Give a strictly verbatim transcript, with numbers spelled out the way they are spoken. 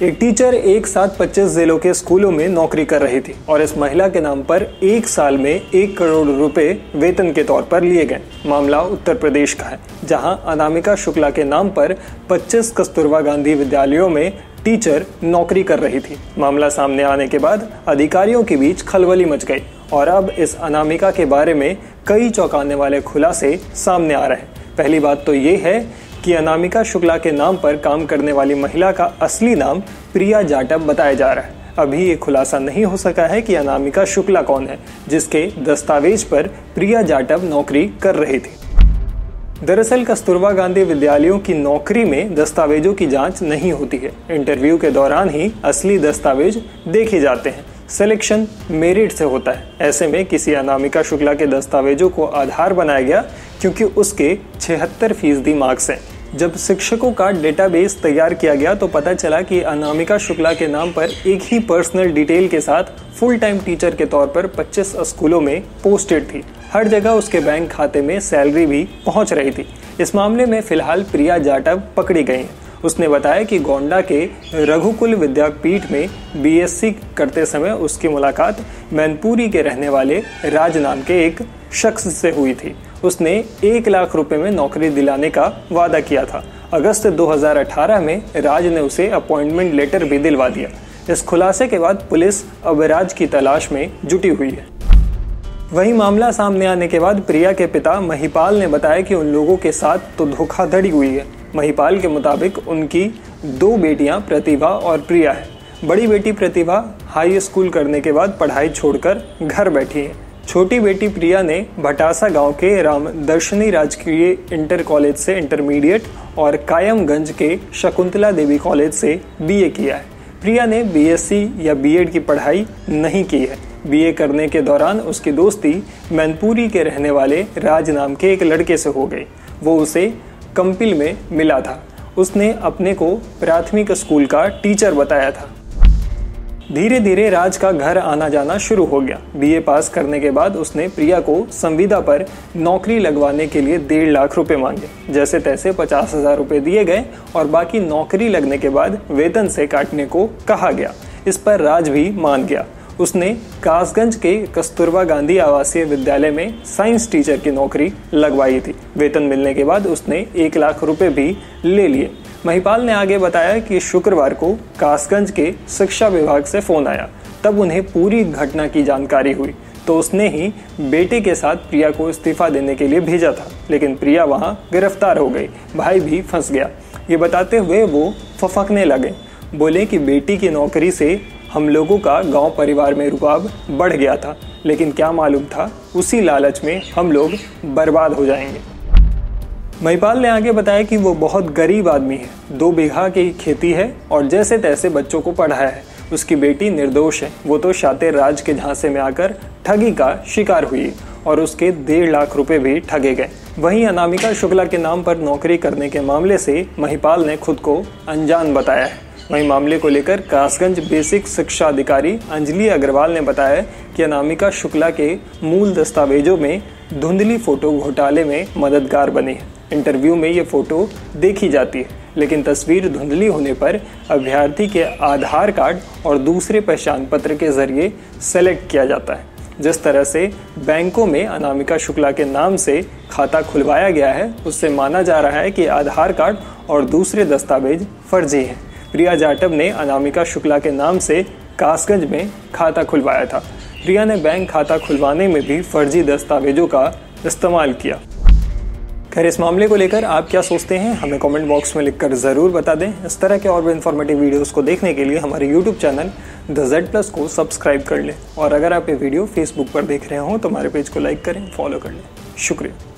एक टीचर एक साथ पच्चीस जिलों के स्कूलों में नौकरी कर रही थी और इस महिला के नाम पर एक साल में एक करोड़ रुपए वेतन के तौर पर लिए गए। मामला उत्तर प्रदेश का है, जहां अनामिका शुक्ला के नाम पर पच्चीस कस्तूरबा गांधी विद्यालयों में टीचर नौकरी कर रही थी। मामला सामने आने के बाद अधिकारियों के बीच खलबली मच गई और अब इस अनामिका के बारे में कई चौंकाने वाले खुलासे सामने आ रहे हैं। पहली बात तो ये है कि अनामिका शुक्ला के नाम पर काम करने वाली महिला का असली नाम प्रिया जाटव बताया जा रहा है। अभी ये खुलासा नहीं हो सका है कि अनामिका शुक्ला कौन है, जिसके दस्तावेज पर प्रिया जाटव नौकरी कर रही थी। दरअसल कस्तूरबा गांधी विद्यालयों की नौकरी में दस्तावेजों की जांच नहीं होती है। इंटरव्यू के दौरान ही असली दस्तावेज देखे जाते हैं। सिलेक्शन मेरिट से होता है। ऐसे में किसी अनामिका शुक्ला के दस्तावेजों को आधार बनाया गया क्योंकि उसके छिहत्तर फीसदी मार्क्स हैं। जब शिक्षकों का डेटाबेस तैयार किया गया तो पता चला कि अनामिका शुक्ला के नाम पर एक ही पर्सनल डिटेल के साथ फुल टाइम टीचर के तौर पर पच्चीस स्कूलों में पोस्टेड थी। हर जगह उसके बैंक खाते में सैलरी भी पहुंच रही थी। इस मामले में फिलहाल प्रिया जाटव पकड़ी गई हैं। उसने बताया कि गोंडा के रघुकुल विद्यापीठ में बीएससी करते समय उसकी मुलाकात मैनपुरी के रहने वाले राज नाम के एक शख्स से हुई थी। उसने एक लाख रुपए में नौकरी दिलाने का वादा किया था। अगस्त दो हज़ार अठारह में राज ने उसे अपॉइंटमेंट लेटर भी दिलवा दिया। इस खुलासे के बाद पुलिस अब राज की तलाश में जुटी हुई है। वहीं मामला सामने आने के बाद प्रिया के पिता महिपाल ने बताया कि उन लोगों के साथ तो धोखाधड़ी हुई है। महिपाल के मुताबिक उनकी दो बेटियां प्रतिभा और प्रिया है। बड़ी बेटी प्रतिभा हाई स्कूल करने के बाद पढ़ाई छोड़कर घर बैठी है। छोटी बेटी प्रिया ने भटासा गांव के राम दर्शनी राजकीय इंटर कॉलेज से इंटरमीडिएट और कायमगंज के शकुंतला देवी कॉलेज से बीए किया है। प्रिया ने बीएससी या बीएड की पढ़ाई नहीं की है। बीए करने के दौरान उसकी दोस्ती मैनपुरी के रहने वाले राज नाम के एक लड़के से हो गई। वो उसे कंपिल में मिला था। उसने अपने को प्राथमिक स्कूल का टीचर बताया था। धीरे धीरे राज का घर आना जाना शुरू हो गया। बीए पास करने के बाद उसने प्रिया को संविदा पर नौकरी लगवाने के लिए डेढ़ लाख रुपए मांगे। जैसे तैसे पचास हजार रुपए दिए गए और बाकी नौकरी लगने के बाद वेतन से काटने को कहा गया। इस पर राज भी मान गया। उसने कासगंज के कस्तूरबा गांधी आवासीय विद्यालय में साइंस टीचर की नौकरी लगवाई थी। वेतन मिलने के बाद उसने एक लाख रुपए भी ले लिए। महिपाल ने आगे बताया कि शुक्रवार को कासगंज के शिक्षा विभाग से फोन आया। तब उन्हें पूरी घटना की जानकारी हुई तो उसने ही बेटे के साथ प्रिया को इस्तीफा देने के लिए भेजा था, लेकिन प्रिया वहां गिरफ्तार हो गई। भाई भी फंस गया। ये बताते हुए वो फफकने लगे। बोले कि बेटी की नौकरी से हम लोगों का गांव परिवार में रुकाव बढ़ गया था, लेकिन क्या मालूम था उसी लालच में हम लोग बर्बाद हो जाएंगे। महिपाल ने आगे बताया कि वो बहुत गरीब आदमी है। दो बीघा की खेती है और जैसे तैसे बच्चों को पढ़ाया है। उसकी बेटी निर्दोष है। वो तो शातिर राज के झांसे में आकर ठगी का शिकार हुई और उसके डेढ़ लाख रुपए भी ठगे गए। वहीं अनामिका शुक्ला के नाम पर नौकरी करने के मामले से महिपाल ने खुद को अनजान बताया है। वहीं मामले को लेकर कासगंज बेसिक शिक्षा अधिकारी अंजलि अग्रवाल ने बताया कि अनामिका शुक्ला के मूल दस्तावेजों में धुंधली फोटो घोटाले में मददगार बनी है। इंटरव्यू में ये फोटो देखी जाती है, लेकिन तस्वीर धुंधली होने पर अभ्यर्थी के आधार कार्ड और दूसरे पहचान पत्र के जरिए सेलेक्ट किया जाता है। जिस तरह से बैंकों में अनामिका शुक्ला के नाम से खाता खुलवाया गया है, उससे माना जा रहा है कि आधार कार्ड और दूसरे दस्तावेज फर्जी हैं। प्रिया जाटव ने अनामिका शुक्ला के नाम से कासगंज में खाता खुलवाया था। प्रिया ने बैंक खाता खुलवाने में भी फर्जी दस्तावेजों का इस्तेमाल किया। खैर, इस मामले को लेकर आप क्या सोचते हैं, हमें कमेंट बॉक्स में लिखकर ज़रूर बता दें। इस तरह के और भी इन्फॉर्मेटिव वीडियोस को देखने के लिए हमारे YouTube channel the Z plus को सब्सक्राइब कर लें और अगर आप ये वीडियो फेसबुक पर देख रहे हो तो हमारे पेज को लाइक करें, फॉलो कर लें। शुक्रिया।